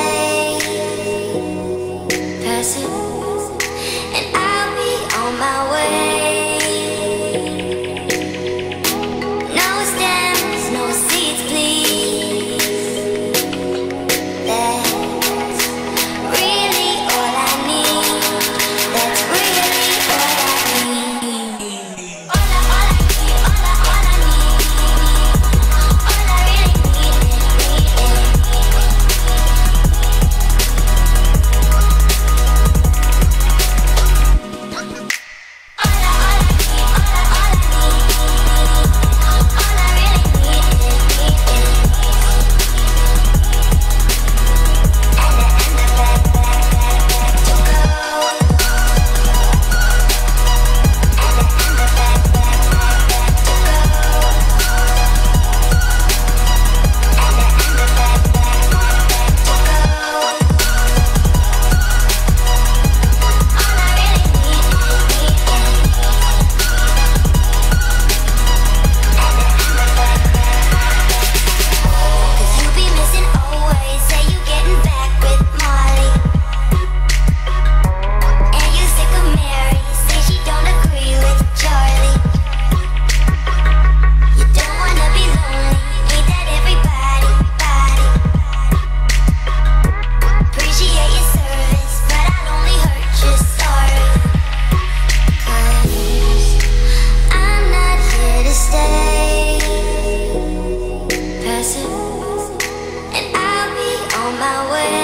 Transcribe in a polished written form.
stay. Pass it, and I'll be on my way. No stems, no seeds, please. That's really all I need. That's really all I need. All I need, all I need. All I really need and I'll be on my way.